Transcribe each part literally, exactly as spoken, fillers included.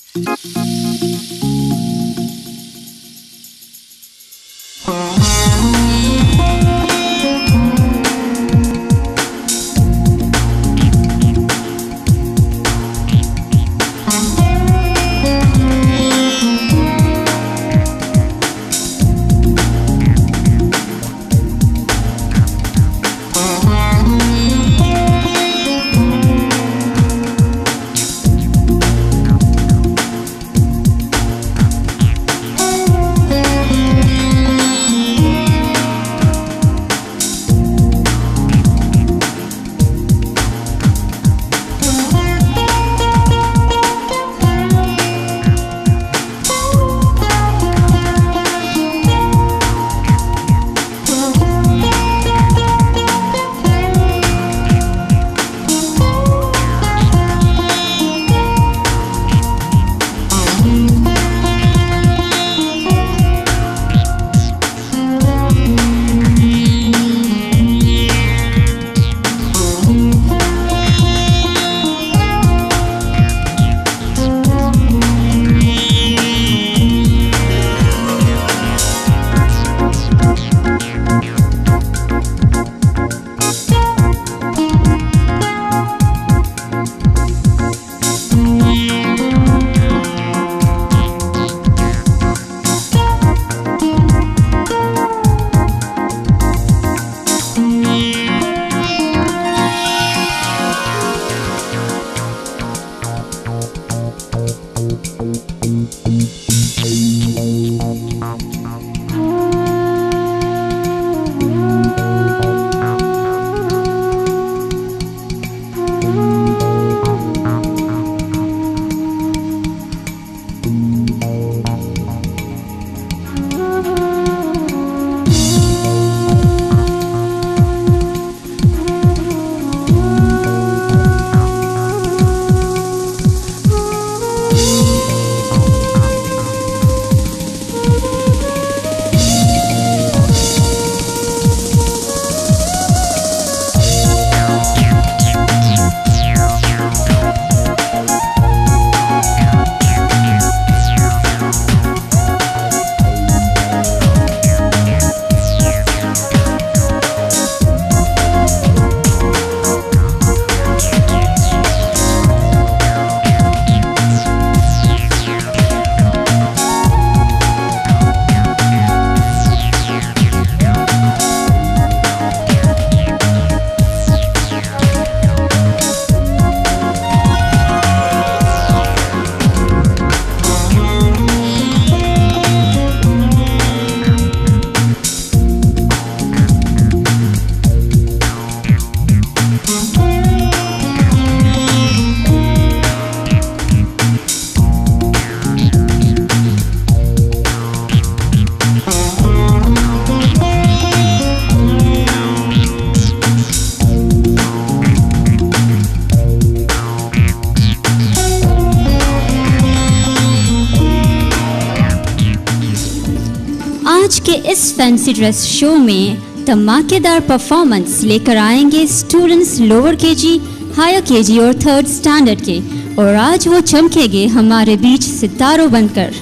आज के इस फैंसी ड्रेस शो में धमाकेदार परफॉर्मेंस लेकर आएंगे students lower KG, higher KG और थर्ड स्टैंडर्ड के, और आज वो चमकेंगे हमारे बीच सितारों बनकर।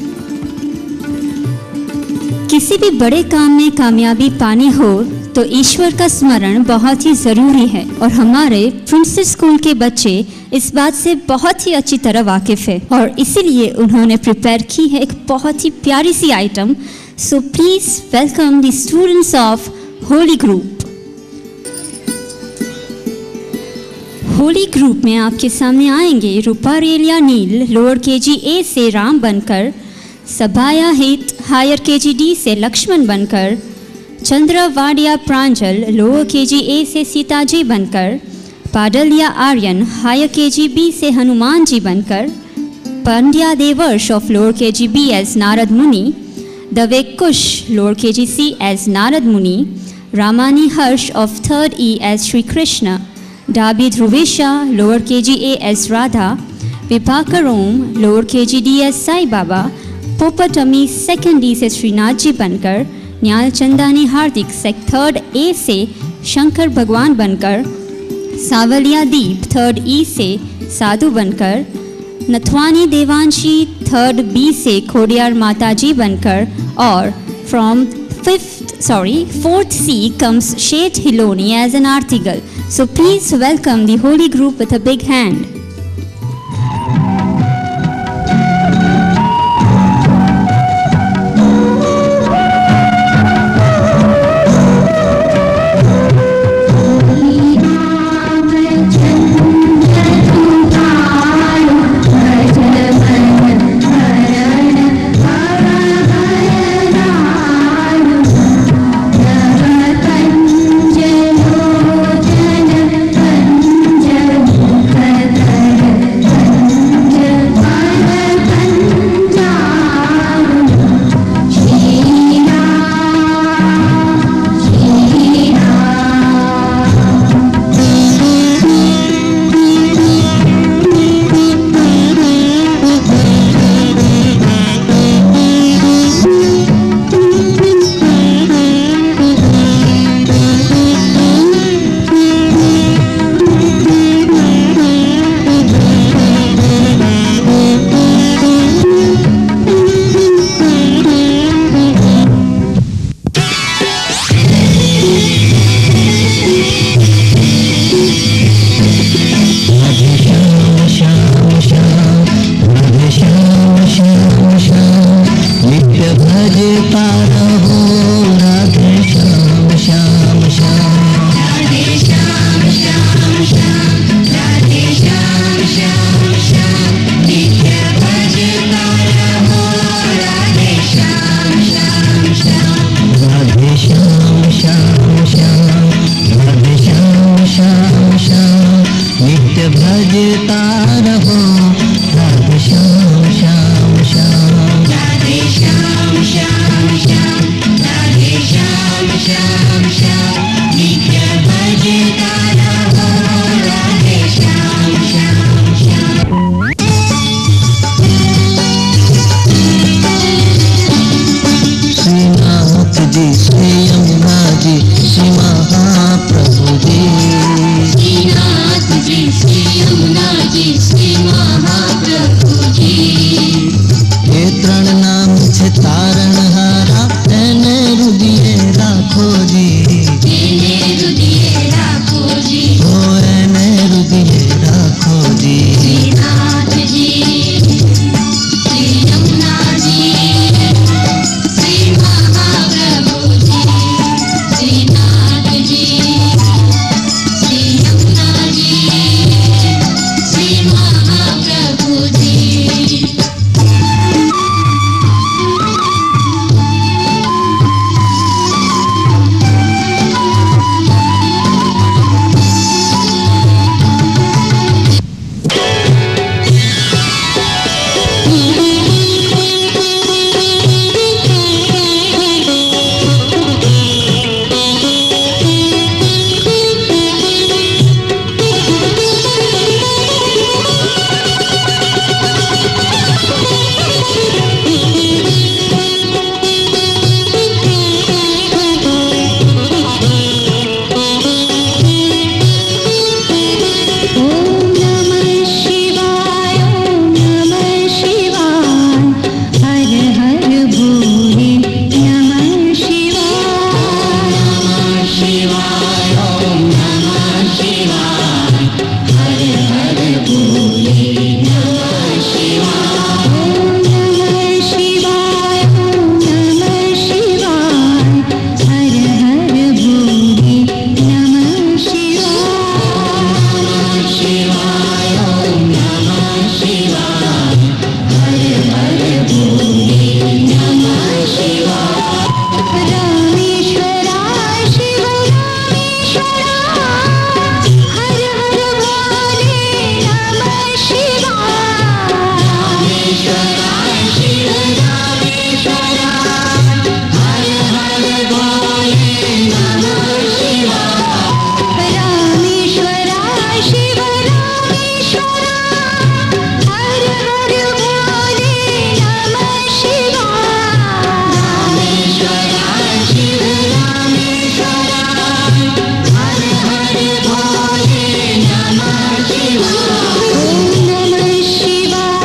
किसी भी बड़े काम में कामयाबी पानी हो तो ईश्वर का स्मरण बहुत ही ज़रूरी है, और हमारे प्रिंसेस स्कूल के बच्चे इस बात से बहुत ही अच्छी तरह वाकिफ़ है, और इसीलिए उन्होंने प्रिपेयर की है एक बहुत ही प्यारी सी item. So please welcome the students of Holy Group. Holy Group में आपके सामने आएंगे रूपा रेलिया नील लोअर केजी ए से राम बनकर, सभाया हित हायर केजी डी से लक्ष्मण बनकर, Chandra Wadia Pranjal lower KG A से सीताजी बनकर, Padaliya Aryan higher KG B से हनुमान जी बनकर, Pandya Devarsh of lower KG B as Narad Muni, Dave Kush lower KG C as Narad Muni, Ramani Harsh of third E as Shri Krishna, Dabi Dhruvesha lower KG A as Radha, Vibhakar Om lower KG D as Sai Baba, पोपटमी सेकेंड डी से श्रीनाथ जी बनकर, न्याल चंदानी हार्दिक सेक third A से शंकर भगवान बनकर, सावलिया दीप थर्ड ई से साधु बनकर, नथवानी देवांशी थर्ड बी से खोडियार माताजी बनकर, और from fifth, sorry, fourth C comes Shet Hiloni as an Aarti girl. So please welcome the holy group with a big hand. Shiva.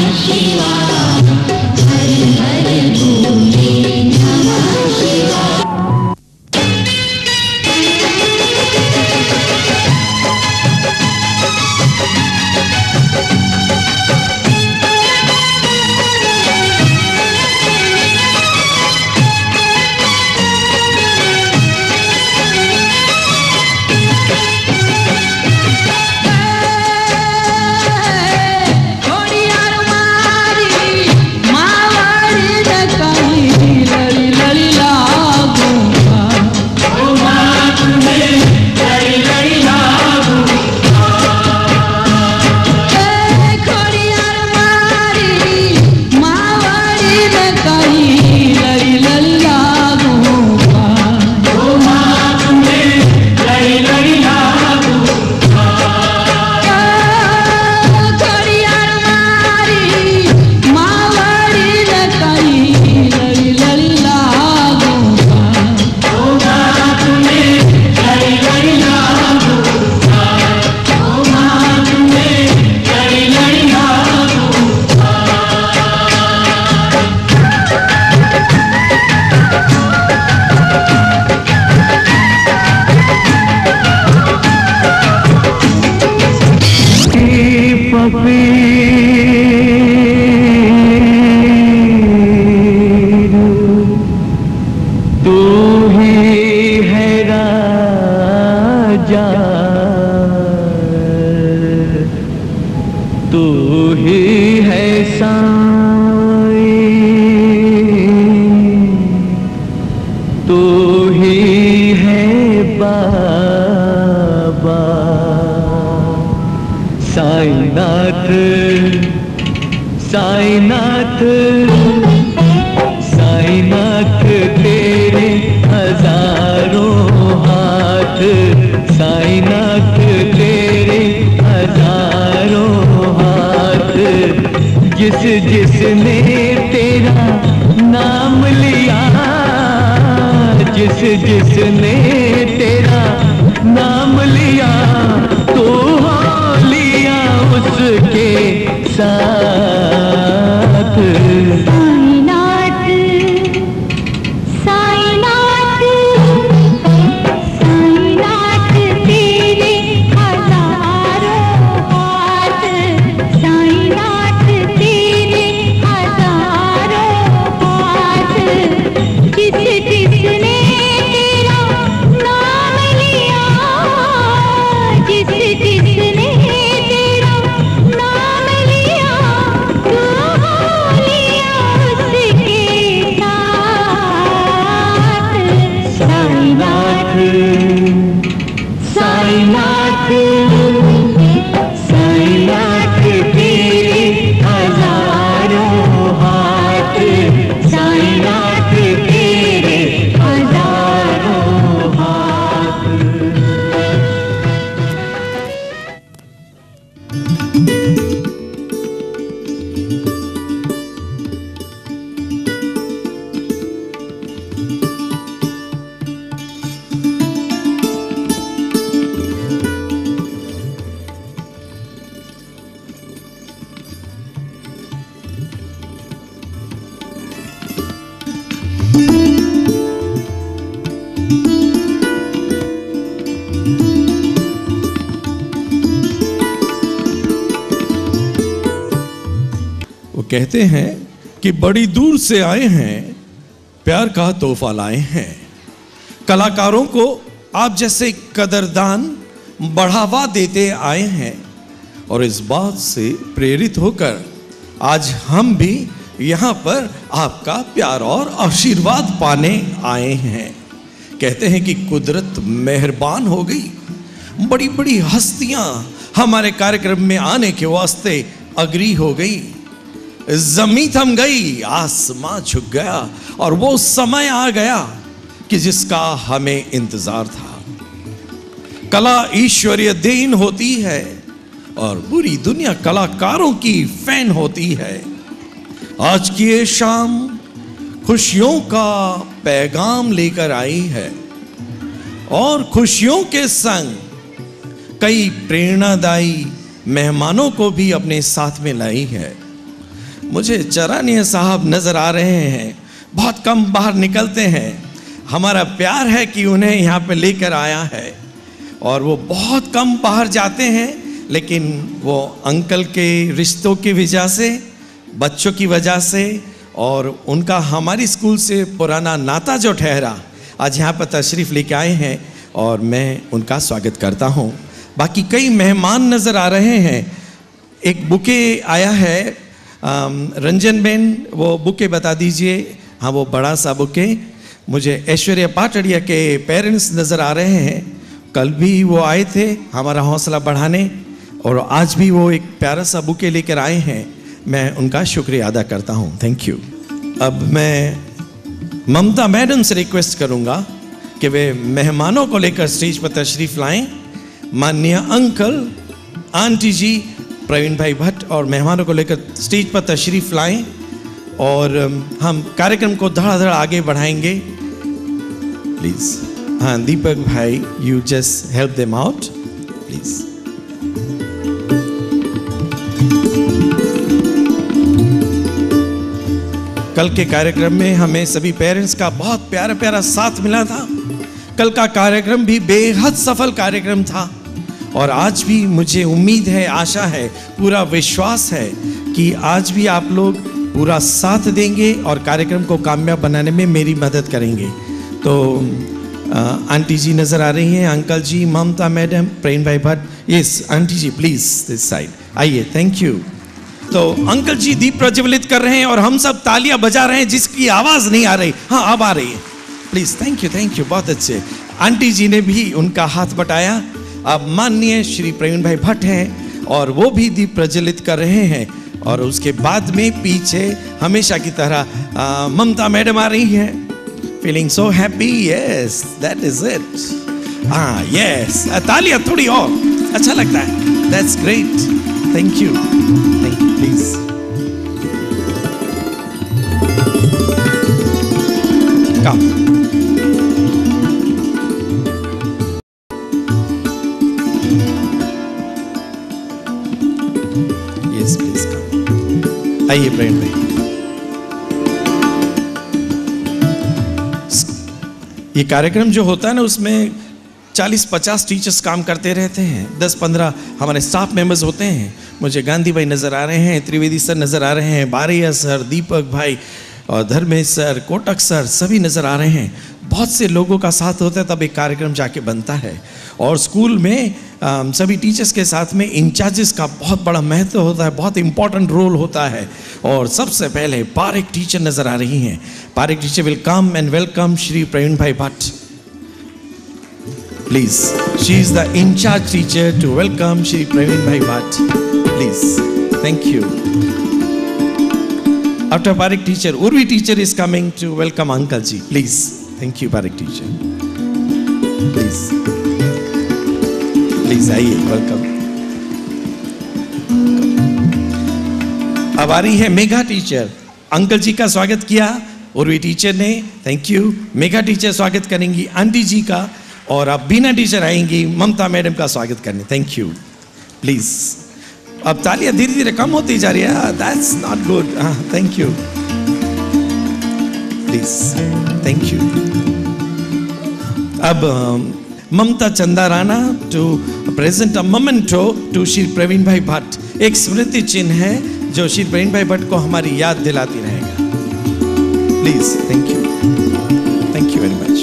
कहते हैं कि बड़ी दूर से आए हैं, प्यार का तोहफा लाए हैं। कलाकारों को आप जैसे कदरदान बढ़ावा देते आए हैं और इस बात से प्रेरित होकर आज हम भी यहाँ पर आपका प्यार और आशीर्वाद पाने आए हैं। कहते हैं कि कुदरत मेहरबान हो गई, बड़ी बड़ी हस्तियां हमारे कार्यक्रम में आने के वास्ते अग्री हो गई। जमीन थम गई, आसमां झुक गया और वो समय आ गया कि जिसका हमें इंतजार था। कला ईश्वरीय देन होती है और पूरी दुनिया कलाकारों की फैन होती है। आज की ये शाम खुशियों का पैगाम लेकर आई है और खुशियों के संग कई प्रेरणादायी मेहमानों को भी अपने साथ में लाई है। मुझे चरानिया साहब नज़र आ रहे हैं, बहुत कम बाहर निकलते हैं। हमारा प्यार है कि उन्हें यहाँ पे लेकर आया है, और वो बहुत कम बाहर जाते हैं, लेकिन वो अंकल के रिश्तों की वजह से, बच्चों की वजह से, और उनका हमारी स्कूल से पुराना नाता जो ठहरा, आज यहाँ पर तशरीफ़ लेके आए हैं और मैं उनका स्वागत करता हूँ। बाकी कई मेहमान नज़र आ रहे हैं। एक बुके आया है, रंजन बेन वो बुके बता दीजिए। हाँ, वो बड़ा सा बुके। मुझे ऐश्वर्या पाटड़िया के पेरेंट्स नज़र आ रहे हैं, कल भी वो आए थे हमारा हौसला बढ़ाने, और आज भी वो एक प्यारा सा बुके लेकर आए हैं। मैं उनका शुक्रिया अदा करता हूँ, थैंक यू। अब मैं ममता मैडम से रिक्वेस्ट करूँगा कि वे मेहमानों को लेकर स्टेज पर तशरीफ़ लाएं। माननीय अंकल, आंटी जी, प्रवीण भाई भट्ट और मेहमानों को लेकर स्टेज पर तशरीफ़ लाएं, और हम कार्यक्रम को धड़ाधड़ आगे बढ़ाएंगे। प्लीज़, हाँ Deepak bhai, you just help them out please. कल के कार्यक्रम में हमें सभी पेरेंट्स का बहुत प्यारा प्यारा साथ मिला था। कल का कार्यक्रम भी बेहद सफल कार्यक्रम था, और आज भी मुझे उम्मीद है, आशा है, पूरा विश्वास है कि आज भी आप लोग पूरा साथ देंगे और कार्यक्रम को कामयाब बनाने में मेरी मदद करेंगे। तो आ, आंटी जी नज़र आ रही हैं, uncle ji, Mamta madam, Praveen bhai Bhatt. Yes aunty ji, please this side आइए, थैंक यू। तो अंकल जी दीप प्रज्वलित कर रहे हैं और हम सब तालियां बजा रहे हैं, जिसकी आवाज़ नहीं आ रही। हाँ, अब आ रही है, please. Thank you, thank you, बहुत अच्छे। आंटी जी ने भी उनका हाथ बटाया। अब माननीय श्री प्रवीण भाई भट्ट हैं और वो भी दीप प्रज्वलित कर रहे हैं, और उसके बाद में पीछे हमेशा की तरह ममता मैडम आ रही हैं। Feeling so happy, yes that is it. हाँ यस, तालियां थोड़ी और, अच्छा लगता है, that's great, thank you, thank you, please. Come yes please come. आइए प्रवीण भाई। ये कार्यक्रम जो होता है ना, उसमें चालीस पचास टीचर्स काम करते रहते हैं, दस पंद्रह हमारे स्टाफ मेंबर्स होते हैं। मुझे गांधी भाई नज़र आ रहे हैं, त्रिवेदी सर नज़र आ रहे हैं, बारैया सर, दीपक भाई और धर्मेश सर, कोटक सर, सभी नज़र आ रहे हैं। बहुत से लोगों का साथ होता है तब एक कार्यक्रम जाके बनता है। और स्कूल में आ, सभी टीचर्स के साथ में इंचार्जेस का बहुत बड़ा महत्व होता है, बहुत इंपॉर्टेंट रोल होता है। और सबसे पहले पारेख टीचर नज़र आ रही हैं। Parekh teacher will come and welcome Shri Praveen bhai Bhatt. Please, she is the in-charge teacher to welcome Shri Praveen Bhai Bhatt. Please, thank you. After Parekh teacher, Urvi teacher is coming to welcome Uncle Ji. Please, thank you Parekh teacher. Please, please आइए, welcome. अब आ रही है Megha teacher. Uncle जी का स्वागत किया Urvi teacher ने, thank you. Megha teacher स्वागत करेंगी आंटी जी का, और अब बीना टीचर आएंगी ममता मैडम का स्वागत करने, थैंक यू। प्लीज, अब तालियां धीरे धीरे कम होती जा रही है, दैट्स नॉट गुड। हाँ, thank you, please, thank you. अब Mamta Chanda Rana to present a memento to Shri Praveen bhai Bhatt. एक स्मृति चिन्ह है जो श्री प्रवीण भाई भट्ट को हमारी याद दिलाती रहेगा। Please, thank you, thank you very much.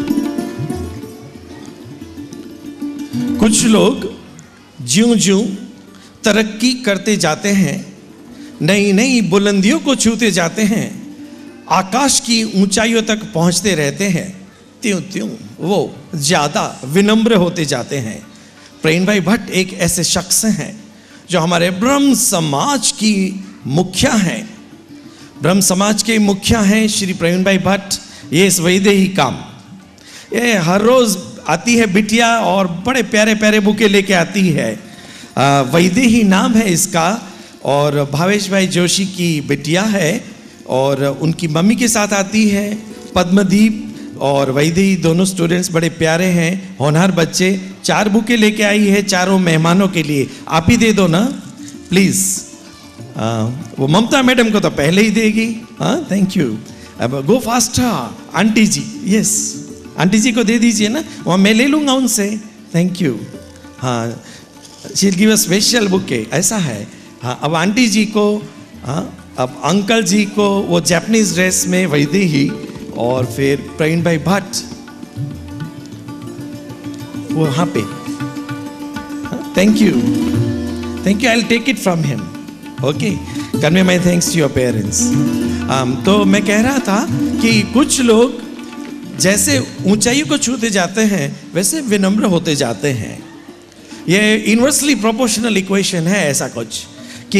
कुछ लोग ज्यों ज्यों तरक्की करते जाते हैं, नई नई बुलंदियों को छूते जाते हैं, आकाश की ऊंचाइयों तक पहुंचते रहते हैं, त्यों त्यों वो ज्यादा विनम्र होते जाते हैं। प्रवीण भाई भट्ट एक ऐसे शख्स हैं जो हमारे ब्रह्म समाज की मुखिया हैं। ब्रह्म समाज के मुखिया हैं श्री प्रवीण भाई भट्ट। ये इस वैदेही काम, ये हर रोज आती है बिटिया और बड़े प्यारे प्यारे बुके लेके आती है। वैदेही नाम है इसका, और भावेश भाई जोशी की बिटिया है, और उनकी मम्मी के साथ आती है। पद्मदीप और वैदेही दोनों स्टूडेंट्स बड़े प्यारे हैं, होनहार बच्चे। चार बुके लेके आई है चारों मेहमानों के लिए, आप ही दे दो ना प्लीज। वो ममता मैडम को तो पहले ही देगी। हाँ, थैंक यू। अब go fast. Aunty ji, yes, aunty ji को दे दीजिए ना, वहाँ मैं ले लूँगा उनसे। Thank you. हाँ, she will give a special bouquet, ऐसा है। हाँ, अब आंटी जी को, हाँ, अब अंकल जी को वो जापानीज ड्रेस में वैदेही, और फिर प्रवीण भाई भट्ट वो यहाँ पे। Thank you, thank you, I will take it from him. Okay, convey my thanks to your parents. तो मैं कह रहा था कि कुछ लोग जैसे ऊंचाइयों को छूते जाते हैं वैसे विनम्र होते जाते हैं। ये इनवर्सली प्रोपोर्शनल इक्वेशन है, ऐसा कुछ कि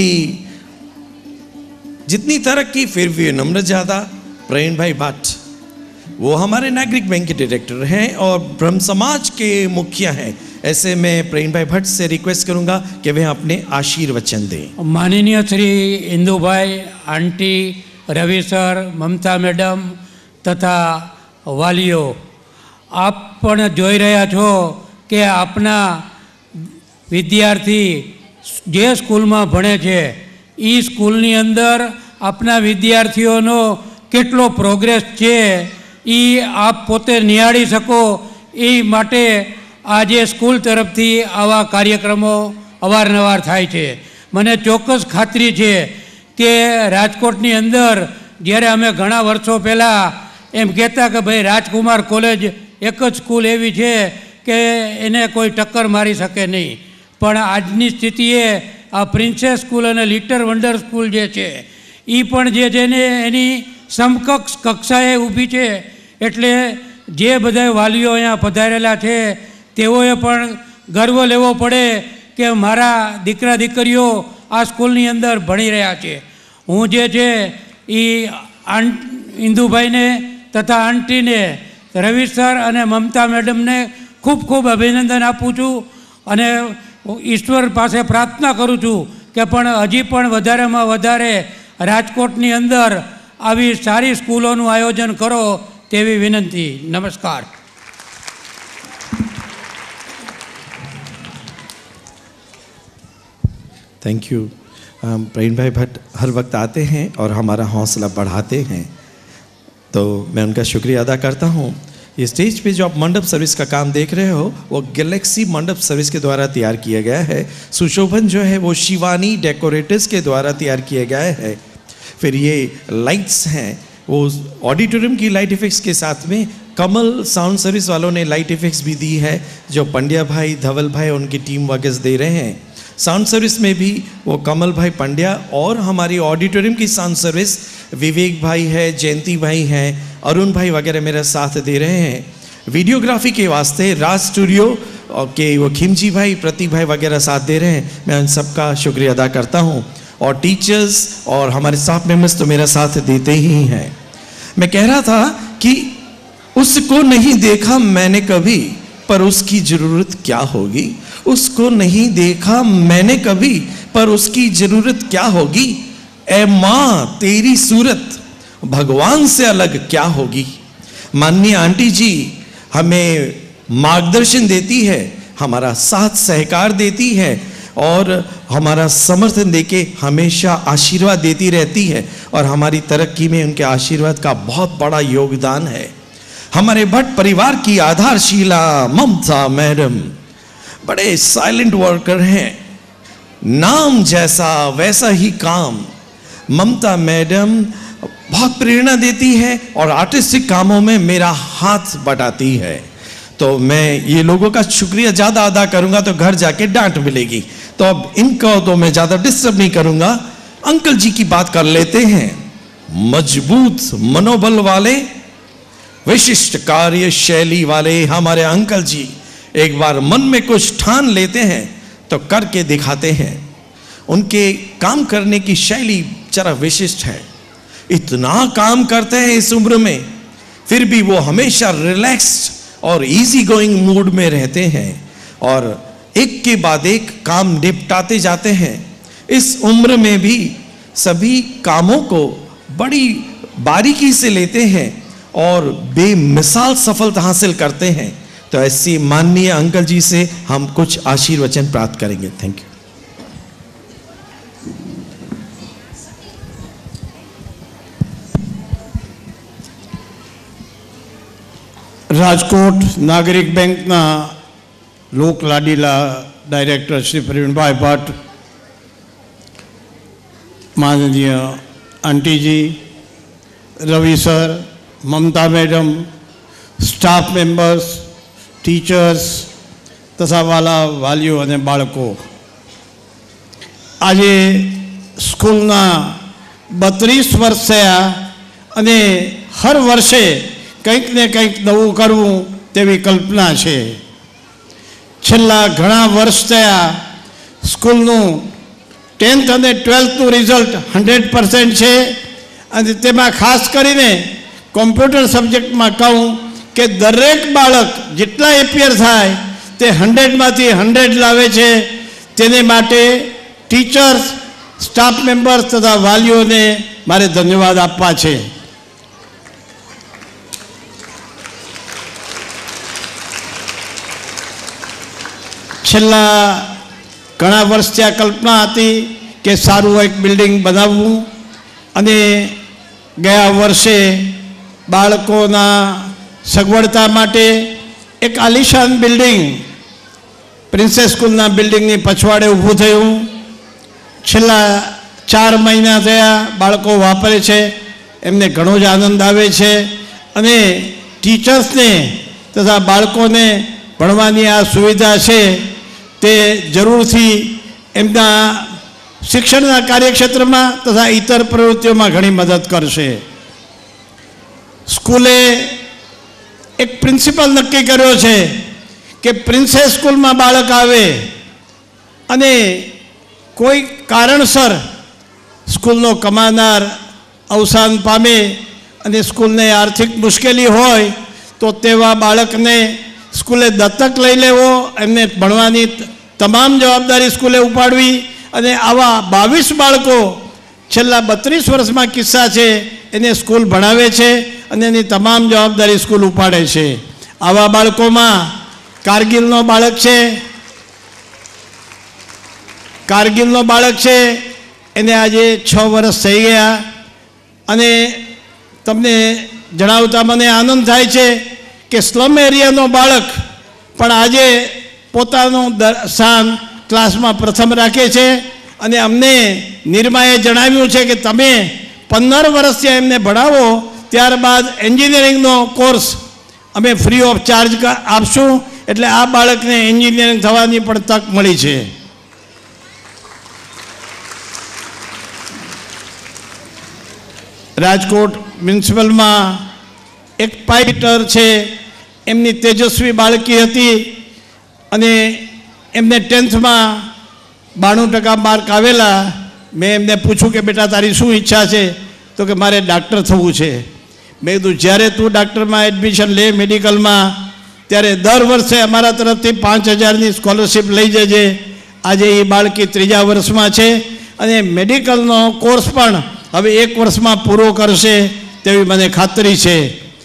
जितनी तरक्की फिर भी विनम्र ज़्यादा। प्रवीण भाई भट्ट वो हमारे नागरिक बैंक के डायरेक्टर हैं और ब्रह्म समाज के मुखिया हैं। ऐसे मैं प्रवीण भाई भट्ट से रिक्वेस्ट करूंगा कि वे अपने आशीर्वचन दें। माननीय Shri Indu bhai, aunty, Ravi sir, Mamta madam तथा वालीओ, आप पण જોઈ રહ્યા છો કે આપના વિદ્યાર્થી જે સ્કૂલમાં ભણે છે એ સ્કૂલની અંદર આપના વિદ્યાર્થીઓનો કેટલો પ્રોગ્રેસ છે એ આપ પોતે નિહાળી શકો એ માટે આજે સ્કૂલ તરફથી આવા કાર્યક્રમો અવારનવાર થાય છે। મને ચોક્કસ ખાતરી છે કે રાજકોટની અંદર જ્યારે અમે ઘણા વર્ષો પહેલાં એમ કહેતા કે ભાઈ રાજકુમાર કોલેજ એક જ સ્કૂલ એવી છે કે એને કોઈ ટક્કર મારી શકે નહીં, પણ આજની સ્થિતિએ આ પ્રિન્સેસ સ્કૂલ અને લિટલ વન્ડર સ્કૂલ જે છે એ પણ જે છે ને એની સમકક્ષ કક્ષાએ ઊભી છે। એટલે જે બધા વાલીઓ અહીંયા પધારેલા છે તેઓએ પણ ગર્વ લેવો પડે કે મારા દીકરા દીકરીઓ આ સ્કૂલની અંદર ભણી રહ્યા છે। હું જે છે એ આંટ ઇન્દુભાઈને તથા આંટીને, રવિ સર અને મમતા મેડમને ખૂબ ખૂબ અભિનંદન આપું છું અને ઈશ્વર પાસે પ્રાર્થના કરું છું કે પણ હજી પણ વધારેમાં વધારે રાજકોટની અંદર આવી સારી સ્કૂલોનું આયોજન કરો તેવી વિનંતી। નમસ્કાર। Thank you. प्रवीण भाई भट्ट हर वक्त आते हैं और हमारा हौसला बढ़ाते हैं, तो मैं उनका शुक्रिया अदा करता हूँ। ये स्टेज पे जो आप मंडप सर्विस का काम देख रहे हो वो गैलेक्सी मंडप सर्विस के द्वारा तैयार किया गया है। सुशोभन जो है वो शिवानी डेकोरेटर्स के द्वारा तैयार किया गया है। फिर ये लाइट्स हैं वो ऑडिटोरियम की लाइट इफेक्ट्स के साथ में कमल साउंड सर्विस वालों ने लाइट इफेक्ट्स भी दी है, जो पंड्या भाई, धवल भाई उनकी टीम वर्कर्स दे रहे हैं। साउंड सर्विस में भी वो कमल भाई पंड्या और हमारी ऑडिटोरियम की साउंड सर्विस विवेक भाई है, जयंती भाई हैं, अरुण भाई वगैरह मेरा साथ दे रहे हैं। वीडियोग्राफी के वास्ते राज स्टूडियो के वो खिमजी भाई, प्रतीक भाई वगैरह साथ दे रहे हैं। मैं उन सबका शुक्रिया अदा करता हूँ। और टीचर्स और हमारे स्टाफ मेंबर्स तो मेरा साथ देते ही हैं। मैं कह रहा था कि उसको नहीं देखा मैंने कभी, पर उसकी ज़रूरत क्या होगी। उसको नहीं देखा मैंने कभी, पर उसकी ज़रूरत क्या होगी। ए माँ तेरी सूरत भगवान से अलग क्या होगी। माननीय आंटी जी हमें मार्गदर्शन देती है, हमारा साथ सहकार देती है और हमारा समर्थन देके हमेशा आशीर्वाद देती रहती है, और हमारी तरक्की में उनके आशीर्वाद का बहुत बड़ा योगदान है। हमारे भट्ट परिवार की आधारशिला ममता मैडम बड़े साइलेंट वर्कर हैं, नाम जैसा वैसा ही काम। ममता मैडम बहुत प्रेरणा देती है और आर्टिस्टिक कामों में मेरा हाथ बटाती है। तो मैं ये लोगों का शुक्रिया ज़्यादा अदा करूंगा तो घर जाके डांट मिलेगी, तो अब इनको तो मैं ज़्यादा डिस्टर्ब नहीं करूंगा। अंकल जी की बात कर लेते हैं। मजबूत मनोबल वाले, विशिष्ट कार्य शैली वाले हमारे अंकल जी एक बार मन में कुछ ठान लेते हैं तो करके दिखाते हैं। उनके काम करने की शैली जरा विशिष्ट है। इतना काम करते हैं इस उम्र में, फिर भी वो हमेशा रिलैक्स्ड और इजी गोइंग मूड में रहते हैं और एक के बाद एक काम निपटाते जाते हैं। इस उम्र में भी सभी कामों को बड़ी बारीकी से लेते हैं और बेमिसाल सफलता हासिल करते हैं। तो ऐसी माननीय अंकल जी से हम कुछ आशीर्वचन प्राप्त करेंगे। Thank you. રાજકોટ નાગરિક બેંકના લોક લાડીલા ડાયરેક્ટર શ્રી પ્રવીણભાઈ ભટ્ટ, માનનીય આંટીજી, Ravi sir, Mamta madam, staff members, teachers તથા વાલા વાલીઓ અને બાળકો, આજે સ્કૂલના બત્રીસ વર્ષ થયા અને હર વર્ષે કંઈક ને કંઈક નવું કરવું તેવી કલ્પના છે. છેલ્લા ઘણા વર્ષ થયા સ્કૂલનું ટેન્થ અને ટ્વેલ્થનું રિઝલ્ટ હંડ્રેડ પર્સન્ટ છે અને તેમાં ખાસ કરીને કોમ્પ્યુટર સબ્જેક્ટમાં કહું કે દરેક બાળક જેટલા એપિયર થાય તે હંડ્રેડમાંથી હંડ્રેડ લાવે છે. તેને માટે ટીચર્સ, સ્ટાફ મેમ્બર્સ તથા વાલીઓને મારે ધન્યવાદ આપવા છે. છેલ્લા ઘણા વર્ષથી આ કલ્પના હતી કે સારું એક બિલ્ડિંગ બનાવવું અને ગયા વર્ષે બાળકોના સગવડતા માટે એક આલિશાન બિલ્ડિંગ પ્રિન્સેસ સ્કૂલના બિલ્ડિંગની પછવાડે ઊભું થયું. છેલ્લા ચાર મહિના થયા બાળકો વાપરે છે, એમને ઘણો જ આનંદ આવે છે અને ટીચર્સને તથા બાળકોને ભણવાની આ સુવિધા છે તે જરૂરથી એમના શિક્ષણના કાર્યક્ષેત્રમાં તથા ઇતર પ્રવૃત્તિઓમાં ઘણી મદદ કરશે. સ્કૂલે એક પ્રિન્સિપલ નક્કી કર્યો છે કે પ્રિન્સેસ સ્કૂલમાં બાળક આવે અને કોઈ કારણસર સ્કૂલનો કમાનાર અવસાન પામે અને સ્કૂલને આર્થિક મુશ્કેલી હોય તો તેવા બાળકને સ્કૂલે દત્તક લઈ લેવો, એમને ભણવાની તમામ જવાબદારી સ્કૂલે ઉપાડવી અને આવા બાવીસ બાળકો છેલ્લા બત્રીસ વર્ષમાં કિસ્સા છે એને સ્કૂલ ભણાવે છે અને એની તમામ જવાબદારી સ્કૂલ ઉપાડે છે. આવા બાળકોમાં કારગિલનો બાળક છે કારગિલનો બાળક છે એને આજે છ વર્ષ થઈ ગયા અને તમને જણાવતા મને આનંદ થાય છે કે સ્લમ એરિયાનો બાળક પણ આજે પોતાનું સ્થાન ક્લાસમાં પ્રથમ રાખે છે અને અમને નિર્માએ જણાવ્યું છે કે તમે પંદર વર્ષથી એમને ભણાવો, ત્યારબાદ એન્જિનિયરિંગનો કોર્સ અમે ફ્રી ઓફ ચાર્જ આપશું, એટલે આ બાળકને એન્જિનિયરિંગ થવાની પણ તક મળી છે. રાજકોટ મ્યુનિસિપલમાં એક પાઇટર છે, એમની તેજસ્વી બાળકી હતી અને એમને ટેન્થમાં બાણું ટકા માર્ક આવેલા. મેં એમને પૂછ્યું કે બેટા તારી શું ઈચ્છા છે? તો કે મારે ડાક્ટર થવું છે. મેં કીધું જ્યારે તું ડાક્ટરમાં એડમિશન લે મેડિકલમાં ત્યારે દર વર્ષે અમારા તરફથી પાંચ હજારની સ્કોલરશિપ લઈ જજે. આજે એ બાળકી ત્રીજા વર્ષમાં છે અને મેડિકલનો કોર્સ પણ હવે એક વર્ષમાં પૂરો કરશે તેવી મને ખાતરી છે.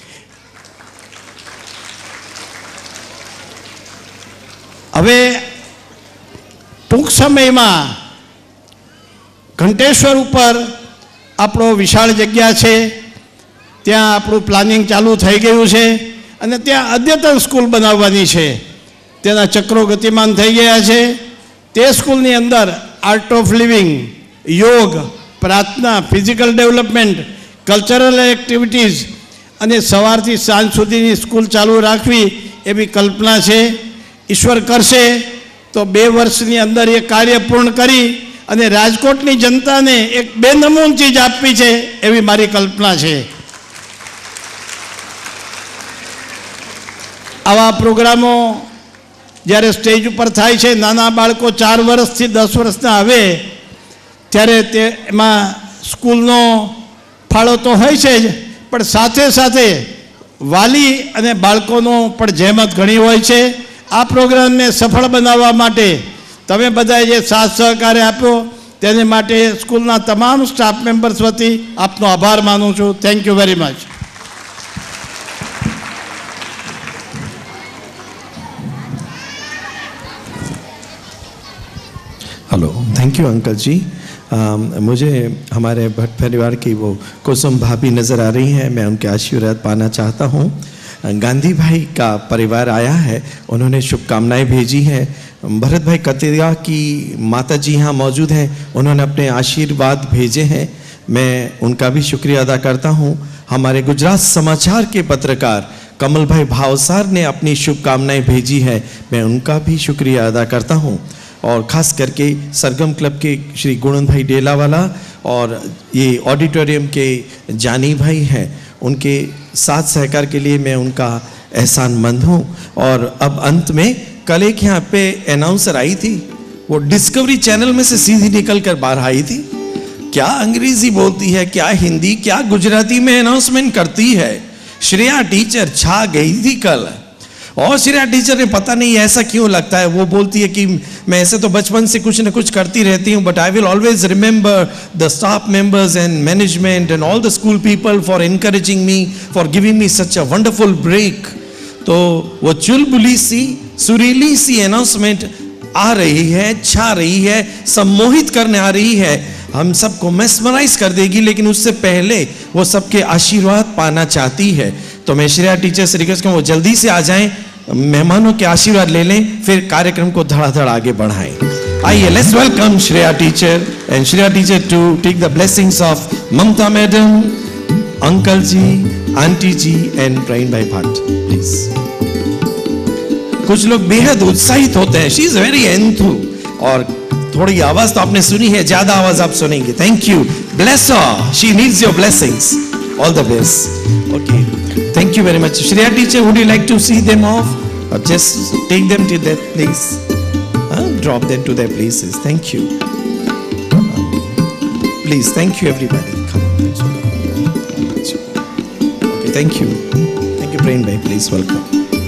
હવે ટૂંક સમયમાં ઘંટેશ્વર ઉપર આપણો વિશાળ જગ્યા છે, ત્યાં આપણું પ્લાનિંગ ચાલુ થઈ ગયું છે અને ત્યાં અદ્યતન સ્કૂલ બનાવવાની છે. તેના ચક્રો ગતિમાન થઈ ગયા છે. તે સ્કૂલની અંદર આર્ટ ઓફ લિવિંગ, યોગ, પ્રાર્થના, ફિઝિકલ ડેવલપમેન્ટ, કલ્ચરલ એક્ટિવિટીઝ અને સવારથી સાંજ સુધીની સ્કૂલ ચાલુ રાખવી એવી કલ્પના છે. ઈશ્વર કરશે તો બે વર્ષની અંદર એ કાર્ય પૂર્ણ કરી અને રાજકોટની જનતાને એક બેનમૂન ચીજ આપવી છે એવી મારી કલ્પના છે. આવા પ્રોગ્રામો જ્યારે સ્ટેજ ઉપર થાય છે, નાના બાળકો ચાર વર્ષથી દસ વર્ષના આવે ત્યારે તે એમાં સ્કૂલનો ફાળો તો હોય છે જ, પણ સાથે સાથે વાલી અને બાળકોનો પણ જહેમત ઘણી હોય છે. આ પ્રોગ્રામને સફળ બનાવવા માટે તમે બધાએ જે સાથ સહકાર આપ્યો તેને માટે સ્કૂલના તમામ સ્ટાફ મેમ્બર્સ વતી આપનો આભાર માનું છું. Thank you very much. Hello, thank you uncle ji. um, मुझे हमारे भट्ट परिवार की वो कुसुम भाभी नज़र आ रही हैं, मैं उनके आशीर्वाद पाना चाहता हूँ. गांधी भाई का परिवार आया है, उन्होंने शुभकामनाएं भेजी हैं। भरत भाई कतेरिया की माता जी यहाँ मौजूद हैं, उन्होंने अपने आशीर्वाद भेजे हैं, मैं उनका भी शुक्रिया अदा करता हूँ। हमारे गुजरात समाचार के पत्रकार कमल भाई भावसार ने अपनी शुभकामनाएं भेजी है, मैं उनका भी शुक्रिया अदा करता हूँ। और ख़ास करके सरगम क्लब के श्री गुणन भाई डेलावाला और ये ऑडिटोरियम के जानी भाई हैं, उनके साथ सहकार के लिए मैं उनका एहसानमंद हूँ। और अब अंत में कल एक यहाँ पे अनाउंसर आई थी, वो डिस्कवरी चैनल में से सीधी निकल कर बाहर आई थी। क्या अंग्रेजी बोलती है, क्या हिंदी, क्या गुजराती में अनाउंसमेंट करती है। श्रेया टीचर छा गई थी कल, और श्रेया टीचर ने पता नहीं ऐसा क्यों लगता है, वो बोलती है कि मैं ऐसे तो बचपन से कुछ ना कुछ करती रहती हूँ, but I will always remember the staff members and management and all the school people for encouraging me, for giving me such a wonderful break. तो वो चुलबुली सी सुरीली सी अनाउंसमेंट आ रही है, छा रही है, सम्मोहित करने आ रही है, हम सबको मेस्मराइज कर देगी, लेकिन उससे पहले वो सबके आशीर्वाद पाना चाहती है। तो मैं श्रेया टीचर से रिक्वेस्ट करूँ वो जल्दी से आ जाएं, मेहमानों के आशीर्वाद ले लें, फिर कार्यक्रम को धड़ाधड़ आगे बढ़ाएं। आइए, let's welcome Shreya teacher and Shreya teacher to take the blessings of Mamta madam, uncle ji, aunty ji and Praveen bhai Bhatt, please. कुछ लोग बेहद उत्साहित होते हैं, शी इज वेरी एंथू, और थोड़ी आवाज तो आपने सुनी है, ज्यादा आवाज आप सुनेंगे। Thank you, bless her, she needs your blessings, all the best. Okay, thank you very much. Shreya teacher, would you like to see them off or just take them to their place? Huh? Drop them to their places. Thank you. Um, please, thank you everybody. Come on. Okay, thank you. Thank you, Brain Bhai. Please welcome.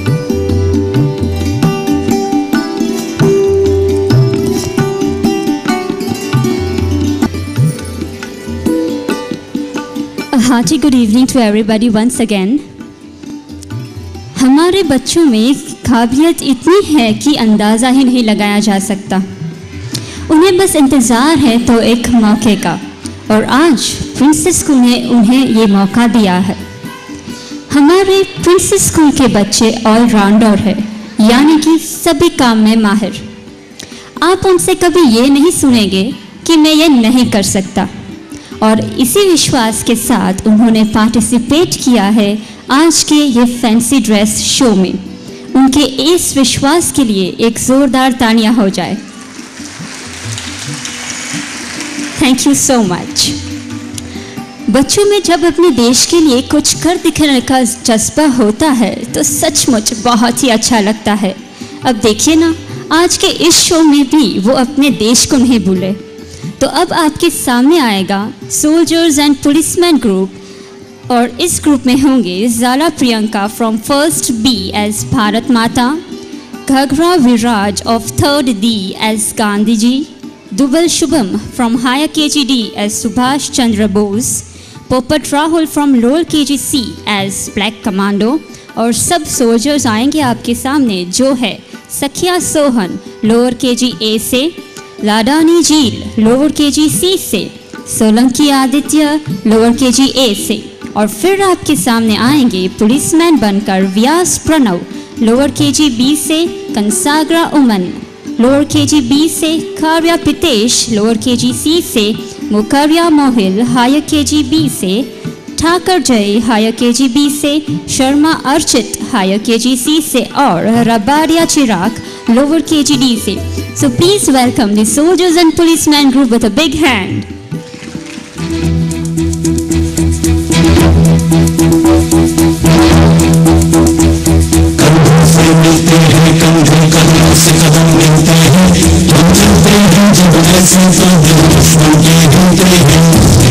A hearty good evening to everybody once again. हमारे बच्चों में काबिलियत इतनी है कि अंदाज़ा ही नहीं लगाया जा सकता। उन्हें बस इंतज़ार है तो एक मौके का, और आज प्रिंसेस स्कूल ने उन्हें ये मौका दिया है। हमारे प्रिंसेस स्कूल के बच्चे ऑलराउंडर है, यानी कि सभी काम में माहिर। आप उनसे कभी ये नहीं सुनेंगे कि मैं ये नहीं कर सकता, और इसी विश्वास के साथ उन्होंने पार्टिसिपेट किया है आज के ये फैंसी ड्रेस शो में। उनके इस विश्वास के लिए एक जोरदार तालियां हो जाए। Thank you so much. बच्चों में जब अपने देश के लिए कुछ कर दिखाने का जज्बा होता है तो सचमुच बहुत ही अच्छा लगता है। अब देखिए ना, आज के इस शो में भी वो अपने देश को नहीं भूले। तो अब आपके सामने आएगा सोल्जर्स एंड पुलिसमैन ग्रुप, और इस ग्रुप में होंगे Zala Priyanka from first B as Bharat Mata, Ghaghara Viraj of third D as Gandhi ji, Dubal Shubham from higher K G D as Subhash Chandra Bose, Popat Rahul from lower K G C as black commando, और सब सोल्जर्स आएंगे आपके सामने जो है सखिया सोहन लोअर के जी ए से, लाडानी झील लोअर के जी सी से, सोलंकी आदित्य लोअर के जी ए से, और फिर आपके सामने आएंगे पुलिसमैन बनकर व्यास Pranav lower K G B से, कंसाग्रा उमन लोअर के जी बी से, काव्या पितेश लोअर के जी सी से, मुकरिया Mohil higher K G B से, ठाकर जय हायर के जी बी से, Sharma Archit higher K G सी से, और रबारिया Chirag lower K G D से। So please welcome the soldiers and policemen group with a big hand. मिलते हैं कंधे कंधों से कदम मिलते हैं, हम चलते हैं जब ऐसे तो दिल दुश्मन के हिलते हैं।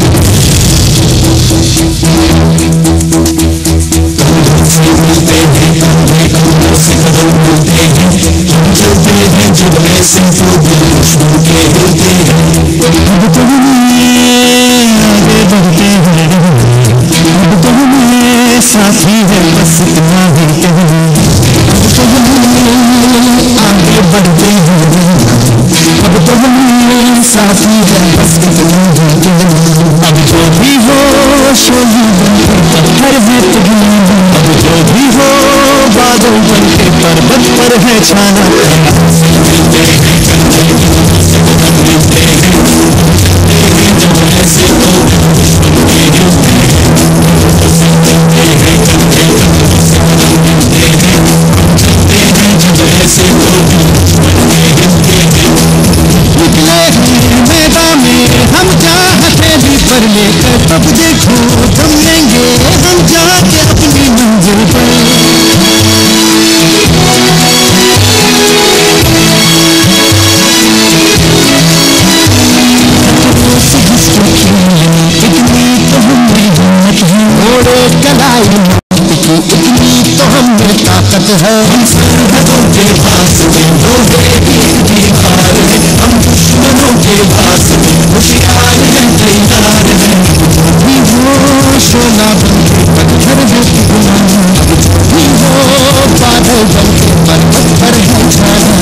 कंधों से मिलते हैं कंधे कंधों से कदम मिलते हैं, हम चलते हैं जब ऐसे तो दिल दुश्मन के हिलते हैं। अब तो हमें आगे बढ़ते हैं, अब तो हमें साथी है, बस इतना ही कहना। आगे बढ़ते हैं, अब तो हम साथी हैं, बस इतना ही। अब जो भी हो शोही हर है, अब जो भी हो पर है छाना। निकले मैदान में हम जा हथेली पर लेकर, तब देखो थम लेंगे हम जाके अपनी मंजिल पर। इतनी तो हमने हिम्मत है, घोड़े कलाई की इतनी तो हमने ताकत है। हम सरहदों के पास में लोहे की दीवार है, हम दुश्मनों के पास में होशियार हैं, तैयार हैं। भी हो शोला बनके पत्थर है गुलाम, भी हो बादल बनके पर्वत पर है छाना।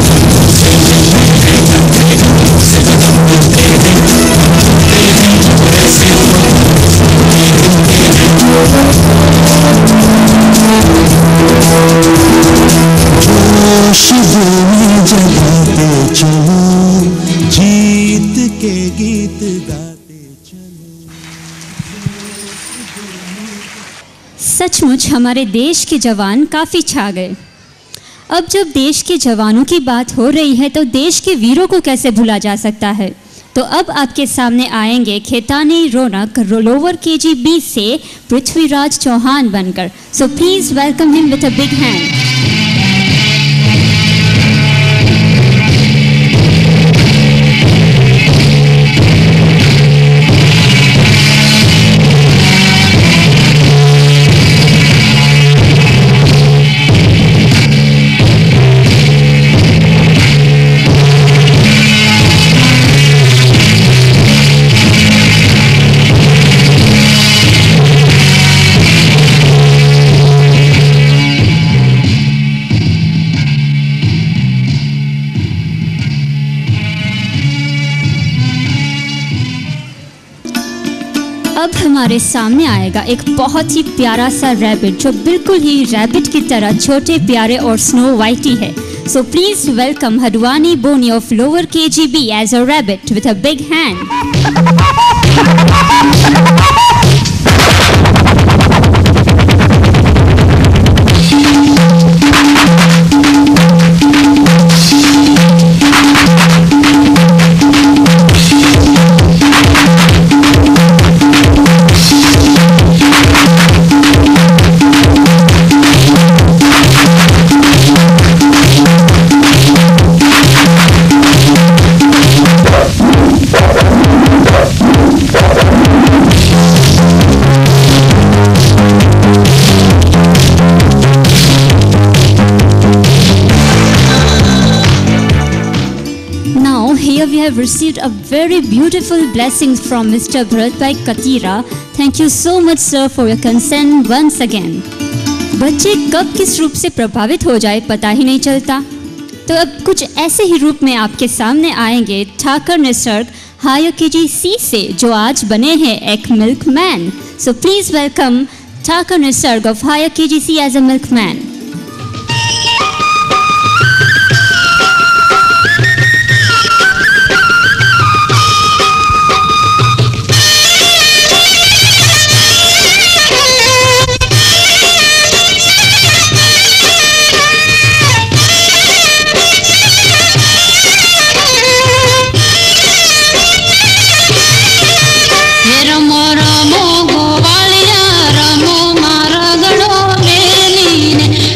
जोश में जगाते चलो, जीत के गीत गाते चलो। सचमुच हमारे देश के जवान काफ़ी छा गए। अब जब देश के जवानों की बात हो रही है तो देश के वीरों को कैसे भूला जा सकता है। तो अब आपके सामने आएंगे खेतानी रौनक लोअर के जी बी से पृथ्वीराज चौहान बनकर। So please welcome him with a big hand. अब हमारे सामने आएगा एक बहुत ही प्यारा सा रैबिट जो बिल्कुल ही रैबिट की तरह छोटे प्यारे और स्नो वाइटी है। So please welcome Hadvani Boni of lower K G B as a rabbit with a big hand. We have received a very beautiful blessings from Mister Bharat Bhai Katira. Thank you so much, sir, for your consent once again. बच्चे कब किस रूप से प्रभावित हो जाए पता ही नहीं चलता। तो अब कुछ ऐसे ही रूप में आपके सामने आएंगे Thakur Nisarga higher K G सी से, जो आज बने हैं एक milkman. So please welcome Thakar Nisarg of higher K G C as a milkman. रमो रमो गोवालिया रमो मारा गड़ो मेली ने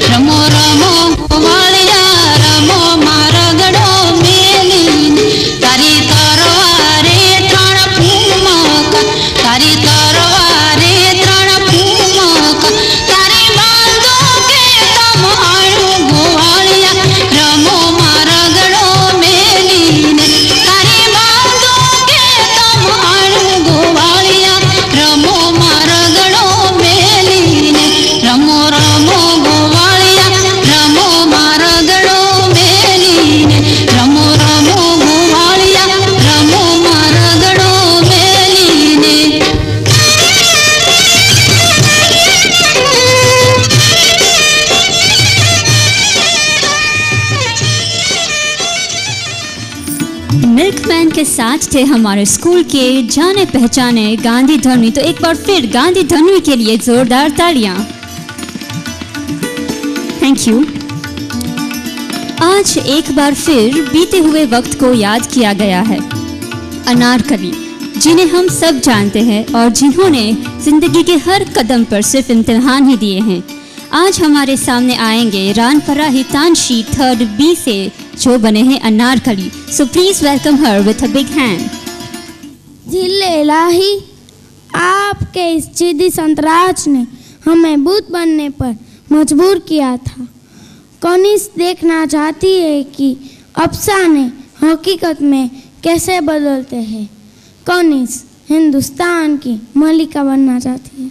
साथ थे हमारे स्कूल के जाने पहचाने गांधी धर्मी। तो एक बार फिर गांधी धर्मी के लिए जोरदार तालियां। Thank you. आज एक बार फिर बीते हुए वक्त को याद किया गया है। अनारकली, जिन्हें हम सब जानते हैं और जिन्होंने जिंदगी के हर कदम पर सिर्फ इम्तिहान ही दिए हैं, आज हमारे सामने आएंगे रानपरा हितांशी थर्ड बी से, जो बने हैं Anarkali. So please welcome her with a big hand. जिले इलाही, आपके इस जिद्दी संतराज ने हमें बुत बनने पर मजबूर किया था। कौनिस देखना चाहती है कि अफसाने हकीकत में कैसे बदलते हैं। कौनिस हिंदुस्तान की मलिका बनना चाहती है।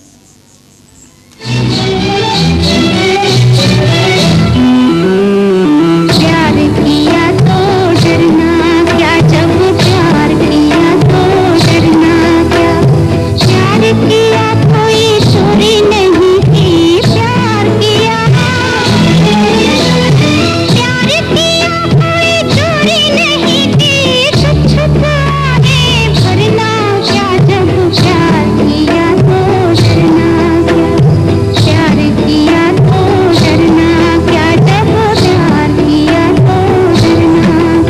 प्यार किया तो डरना क्या, जब प्यार किया तो डरना क्या। प्यार किया कोई चोरी नहीं की, प्यार किया प्यार किया कोई चोरी नहीं की। छुप छुप आगे भरना क्या, जब प्यार किया तो डरना क्या। प्यार किया तो डरना क्या, जब प्यार किया तो डरना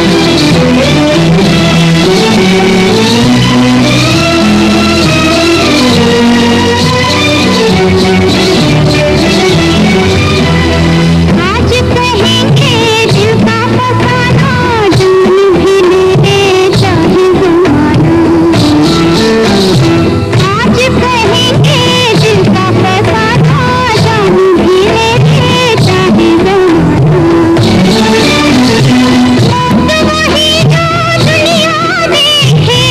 क्या। आज कहेंगे दिल का फसाना, जान भी ले चाहे जमाना। आज कहेंगे दिल का फसाना, जान भी ले चाहे जमाना। मौत वही जो दुनिया देखे,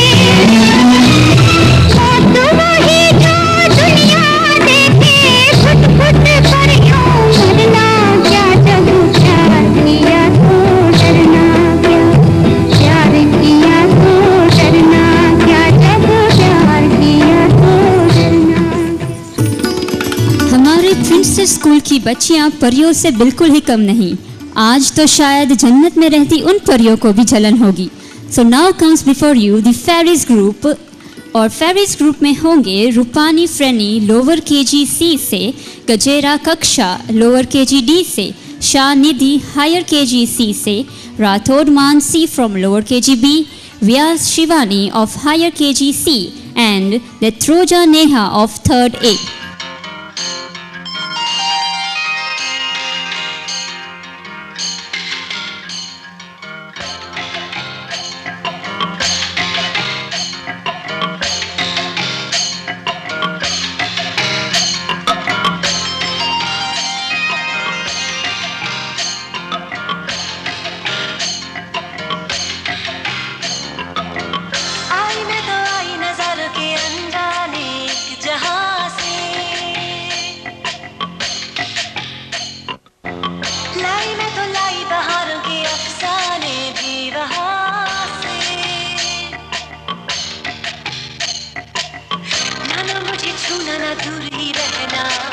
मौत वही जो दुनिया देखे। फुट फुट पर यूं मरना क्या, जब प्यार किया तो डरना क्या। प्यार किया तो डरना क्या, जब प्यार किया तो डरना क्या। हमारे प्रिंसेस स्कूल की बच्चियां परियों से बिल्कुल ही कम नहीं। आज तो शायद जन्नत में रहती उन परियों को भी जलन होगी। So now comes before you the fairies group, और फेरीज ग्रुप में होंगे Rupani Freny lower K G सी से, गजेरा कक्षा लोअर के जी डी से, शाह निधि हायर के जी सी से, Rathore Mansi from lower K G B, Vyas Shivani of higher K G C, and Netroja Neha of third A. आई मैं तो आई नजर के अनजाने एक जहां से, लाई मैं तो लाई बहारों के अफसाने भी वहां से। ना ना मुझे छूना, ना दूर ही रहना,